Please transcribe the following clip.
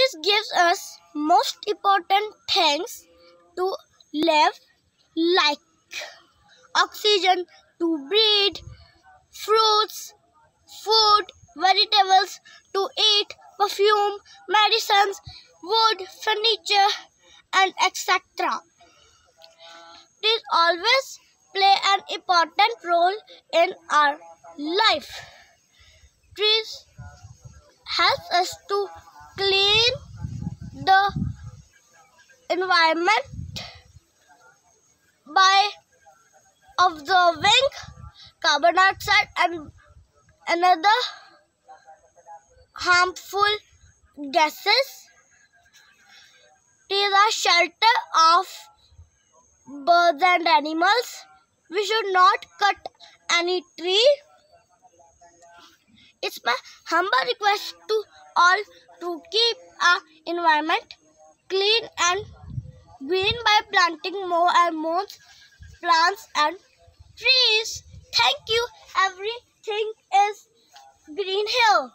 Trees gives us most important things to live, like oxygen to breathe, fruits, food, vegetables to eat, perfume, medicines, wood, furniture, and etc. Trees always play an important role in our life. Trees help us to clean the environment by absorbing carbon dioxide and another harmful gases. Trees are shelter of birds and animals. We should not cut any tree. It's my humble request to all to keep our environment clean and green by planting more and more plants and trees. Thank you. Everything is green here.